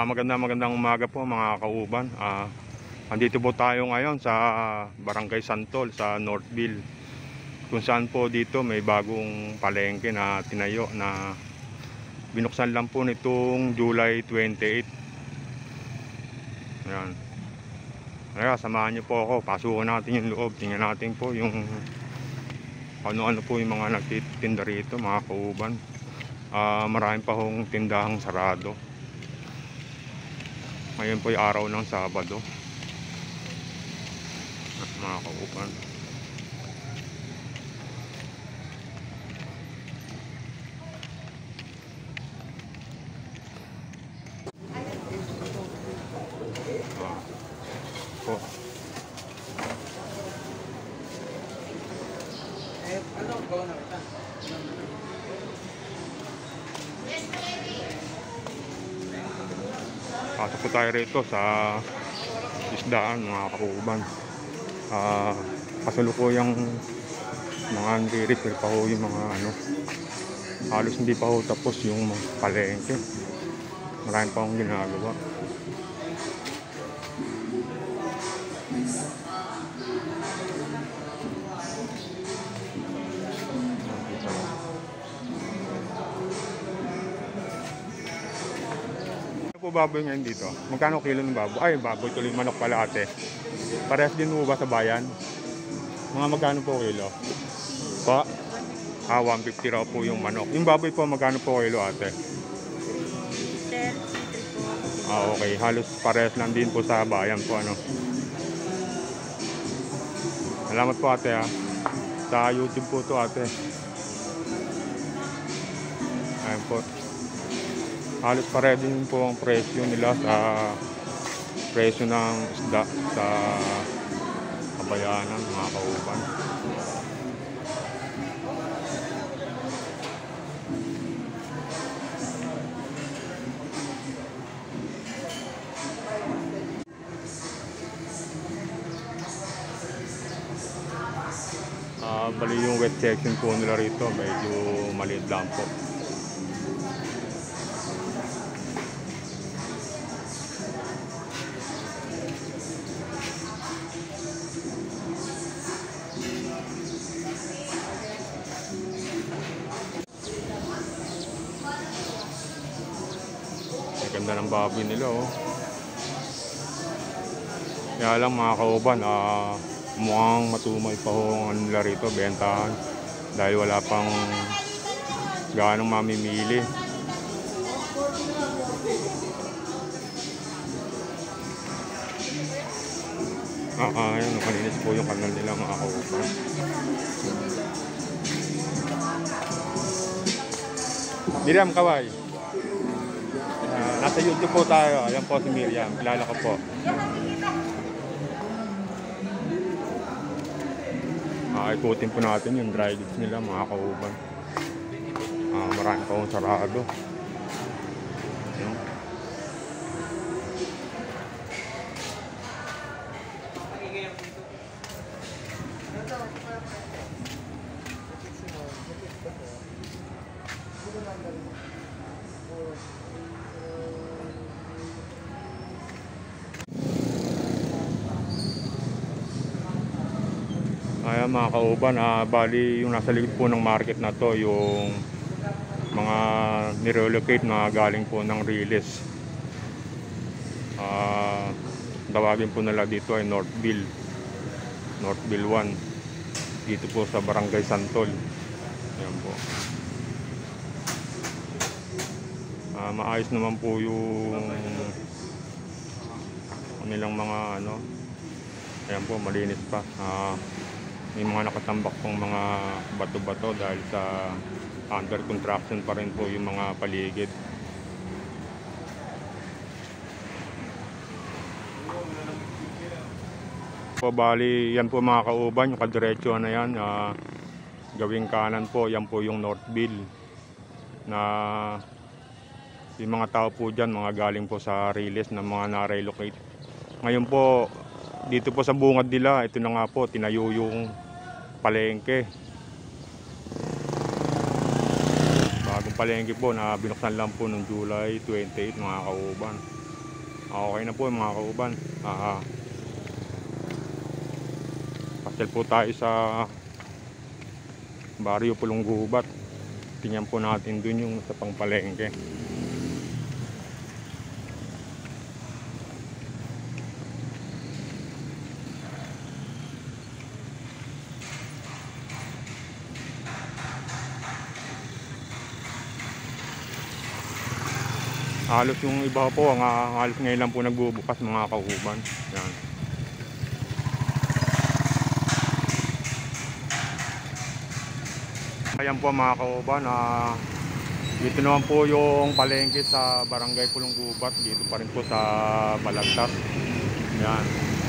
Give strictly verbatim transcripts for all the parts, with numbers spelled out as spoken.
Uh, magandang magandang umaga po mga kauban. Uh, andito po tayo ngayon sa Barangay Santol sa Northville, kung saan po dito may bagong palengke na tinayo na binuksan lang po nitong July twenty-eight. Ayan. Kaya samahan niyo po ako, pasukan natin yung loob, tingnan natin po yung ano-ano po yung mga nagtitinda rito mga kauban. Uh, marami pa hong tindahang sarado. Ngayon po yung araw ng Sabado, mga kauban. Ah, po. Pasok po tayo rito sa isdaan mga kauban. Uh, kasalukuyang mga nire-repair pa ho yung mga ano, halos hindi pa ho tapos yung palengke, marami pa akong ginagawa. Ano po baboy ngayon dito? Magkano kilo ng baboy? Ay, baboy tuloy, manok pala ate. Parehas din mo ba sa bayan? Mga magkano po kilo? Pa? Ah, one fifty raw po yung manok. Yung baboy po, magkano po kilo ate? Ah, okay. Halos parehas lang din po sa bayan po, ano. Salamat po ate, ha. Sa YouTube po to ate. Ayan po. Halos parehas din po ang presyo nila sa presyo ng isda sa Kabayanan mga kauban. Uh, bali yung wet section po nila rito medyo maliit lang po. Ganda ng baboy nila, oh. Kaya lang mga kauban, uh, mukhang matumay pa ho ang nila rito bentahan dahil wala pang gaanong mamimili. Ah, ah, yun, kaninis po yung kanal nila mga kauban. Miriam, kaway. Uh, nasa YouTube po tayo. Ayan po si Miriam. Kilala ko po. Uh, ikutin po natin yung dry goods nila mga kauban. Uh, marami pa akong sarado. Ayan. Ayan mga kauban, ah, bali yung nasa likod po ng market na to yung mga nirelocate na galing po ng Riles. Ah, tawagin po nila dito ay Northville Northville one, dito po sa Barangay Santol. Ayan po. Ah, maayos naman po yung nilang mga ano. Ayan po, malinis pa. Ah, may mga nakatambak pong mga bato-bato dahil sa under construction pa rin po yung mga paligid. Po bali, yan po mga kauban, yung kadiretso na yan, uh, gawing kanan po, yan po yung Northville na yung mga tao po dyan, mga galing po sa Riles na mga na-relocate. Ngayon po, dito po sa bungad nila, ito na nga po, tinayo yung palengke. Bagong palengke po na binuksan lang po noong July twenty-eight mga kauban. Okay na po mga kauban. Ah, pasyal po tayo sa Barrio Pulong Gubat. Tingnan po natin dun yung sa pangpalengke. Halos yung iba po, ang halos ngayon lang po nagbubukas mga kauban. Yan. Ayan po mga kauban, ah, dito naman po yung palengke sa Barangay Pulong Gubat. Dito pa rin po sa Balagtas. Yan.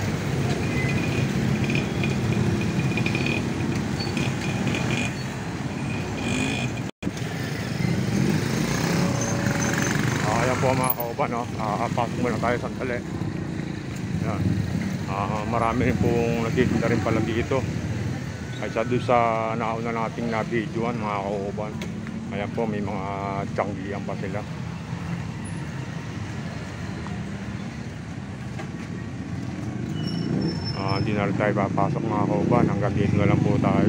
Ayan po mga kauban, no? Ah, pasok muna tayo sandali. Yan. Ah, marami rin pong nagtitinda rin pala dito. Kaysa doon sa nauna nating na-videoan mga kauban. Ayan po, may mga tiyanggihan pa sila. Ah, hindi na rin tayo papasok mga kauban. Hanggang dito na lang po tayo.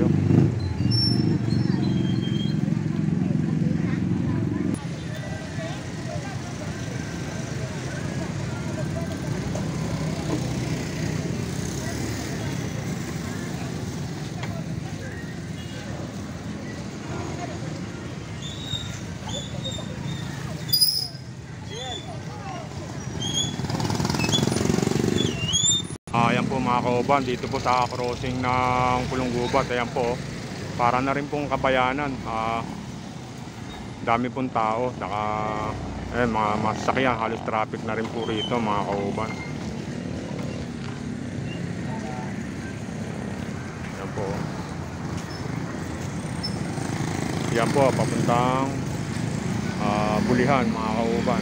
Ayan po mga kauban, dito po sa crossing ng Pulong Gubat. Ayan po, para na rin pong kabayanan. Ah, dami pong tao, saka eh, mga masakyan, halos traffic na rin po rito mga kauban. Ayan po. Ayan po, papuntang ah, Bulihan mga kauban.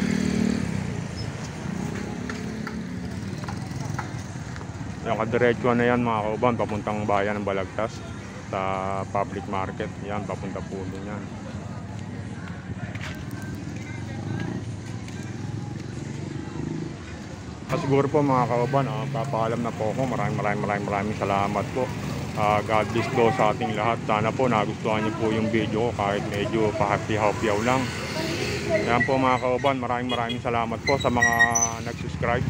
Yung kadiretsuhan na yan mga kauban, papuntang bayan ng Balagtas sa public market. Yan, papunta po din yan. Ah, siguro po mga kauban, ah, papaalam na po ako. Maraming maraming maraming maraming salamat po. Ah, God bless do sa ating lahat. Sana po nagustuhan niyo po yung video ko kahit medyo pahapi-hapyaw lang. Yan po mga kauban, maraming maraming salamat po sa mga nag-subscribe.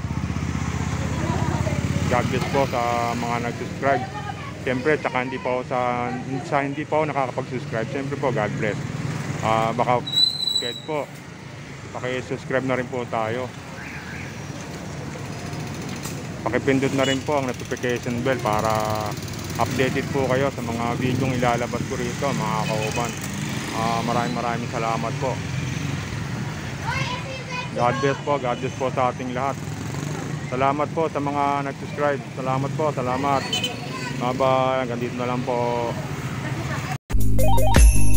God bless po sa mga nag-subscribe. Siyempre, tsaka hindi pa ako sa, sa hindi pa ako nakakapag-subscribe. Siyempre po, God bless. Uh, baka kahit po, paki-subscribe na rin po tayo. Pakipindot na rin po ang notification bell para updated po kayo sa mga video ilalabas ko rito, mga kauban. Uh, maraming maraming salamat po. God bless po, God bless po sa ating lahat. Salamat po sa mga nag-subscribe. Salamat po, salamat. Bye-bye. Hanggang dito na lang po.